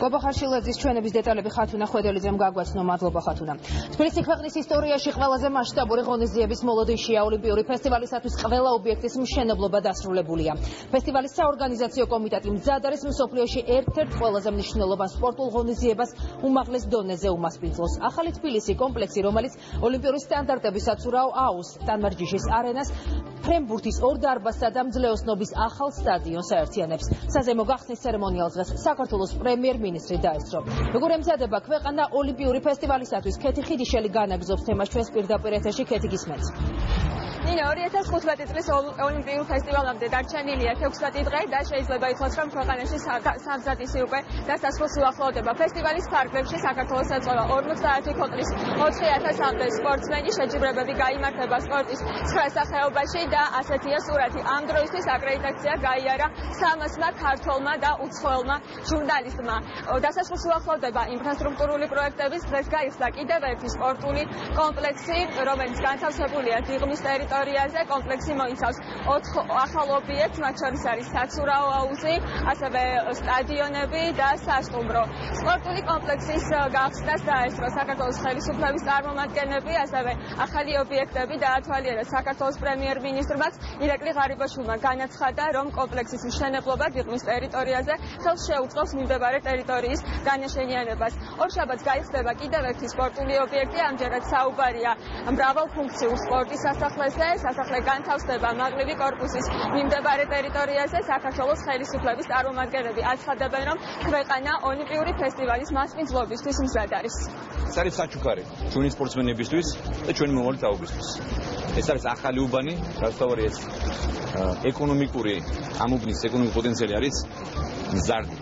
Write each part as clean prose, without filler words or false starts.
გობახარშილაძის ჩვენების დეტალები ხათუნა ხვედელიძემ გაგვაცნო. მადლობა ხათუნა. თბილისი ქვეყნის ისტორიაში ყველაზე მაშტაბური ღონისძიების მოლოდინშია ოლიმპიური ფესტივალისათვის ყველა ობიექტის მშენებლობა დასრულებულია. ფესტივალის საორგანიზაციო კომიტეტი მზად არის მსოფლიოში ერთ-ერთ ყველაზე მნიშვნელოვან სპორტულ ღონისძიებას უმაღლეს დონეზე უმასპინძლოს. ახალი თბილისი კომპლექსი, რომელიც ოლიმპიური სტანდარტების აცურაო აუს, ტანმარჯიშის არენას, ფრენბურთის ორ დარბაზსა და მძლეოსნობის ახალ სტადიონს აერთიანებს. საზემო გახსნის ცერემონიალს დღეს საქართველოს პრემიერ-მინისტრი დაესწრო. როგორ ემზადება ქვეყანა ოლიმპიური ფესტივალისათვის, ქეთი ხიდიშელი განაგზობს თემას ჩვენს პირდაპირ ეთერში. ქეთი გისმენთ. ნინო 2015 წლის ოლიმპიურ ფესტივალამდე დარჩენილია 16 დღე და შეიძლება ითქვას, რომ ქვეყანაში სამზადისი უკვე დასასრულს უახლოვდება. ფესტივალის ფარგლებში საქართველოს ეწევა 50 ქვეყნის 4000-მდე სპორტსმენი. შეჯიბრებები გაიმართება სპორტის 9 სახეობაში და ასეთია სურათი. ამ დროისთვის აკრედიტაცია გაიარა 300-მა ქართველმა და უცხოელმა ჟურნალისტმა. დასასრულს უახლოვდება ინფრასტრუქტურული პროექტების. დღეს გაიხსნა კიდევ ერთი სპორტული კომპლექსი, რომელიც განთავსებულია დიღმის ტერიტორიაზე. კომპლექსი მოიცავს 4 ახალ ობიექტს, მათ შორის არის საცურაო აუზი, ასევე სტადიონები და სასტუმრო. სპორტული კომპლექსის გახსნას დაესწრო საქართველოს ხელისუფლების წარმომადგენლები, ასევე ახალი ობიექტები დაათვალიერა საქართველოს პრემიერ-მინისტრმაც ირაკლი ღარიბაშვილმა განაცხადა, რომ კომპლექსის მშენებლობა დიღმის ტერიტორიაზე ხელს შეუწყობს მიმდებარე ტერიტორიის განაშენიანებას. ორშაბათს გაიხსნება კიდევ ერთი სპორტული ობიექტი, ამჯერად საუბარია მრავალფუნქციურ სპორტის სასახლეზე. სასახლე განთავსდება მაღლივი კორპუსის მიმდებარე ტერიტორიაზე. საქართველოს ხელისუფლების წარმომადგენლები აცხადებენ, რომ ქვეყანა ოლიმპიური ფესტივალის მასპინძლობისთვის მზად არის. ეს არის საჩუქარი ჩვენი სპორტსმენებისთვის და ჩვენი მომავალი თაობისთვის. ეს არის ახალი უბანი, გასავარია ეს ეკონომიკური ამუბნის ეკონომიკური პოტენციალი არის მზარდი.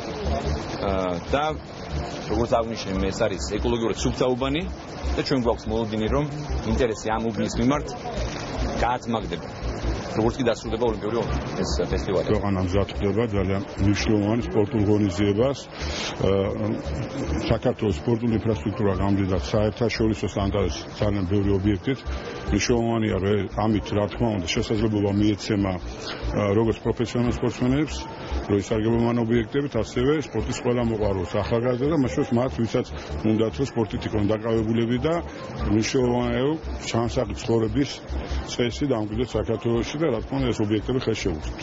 და როგორც აღნიშნე, ეს არის ეკოლოგიურად სუფთა უბანი და ჩვენ გვაქვს მოლოდინი, რომ ინტერესი ამ უბნის მიმართ გააცმაგდება. როგორც კი დასრულდება ოლიმპიური ეს ფესტივალი. ქვეყანა მზად ხდება ძალიან მნიშვნელოვანი სპორტულ ღონისძიებას. საქართველოს სპორტული ინფრასტრუქტურა გამდიდრდა საერთაშორისო სტანდარტის ძალიან ბევრი ობიექტით. მნიშვნელოვანია, რომ ამით რა თქმა უნდა შესაძლებლობა მიეცემა როგორც პროფესიონალ სპორტსმენებს, რომ ისარგებლონ ამ ობიექტებით, ასევე სპორტის ყველა მოყვარულს, ახალგაზრდა და მაშინ მათ, ვისაც უნდათ რომ სპორტით იქონ დაკავებულები და მნიშვნელოვანია ჩანსაღი ცხოვრების წესი დამკვიდრდეს საქართველოში და რა თქმა უნდა ეს ობიექტები ხელს შეუწყობს.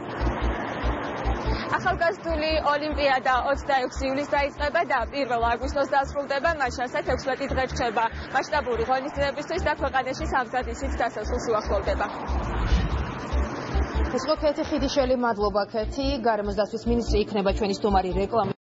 ახალგაზრდული ოლიმპიადა 26 ივლისს დაიწყება და 1 აგვისტოს დასრულდება. მას შესახებ 16 დღე რჩება მაშტაბური ღონისძიებისთვის და ქვეყანაში სამზადისით დასასრულს უახლოვდება. ეს იყო ქეთი ხიდიშელი, მადლობა ქეთი. გარემოს დაცვის მინისტრი იქნება ჩვენი სტუმარი რეკლამა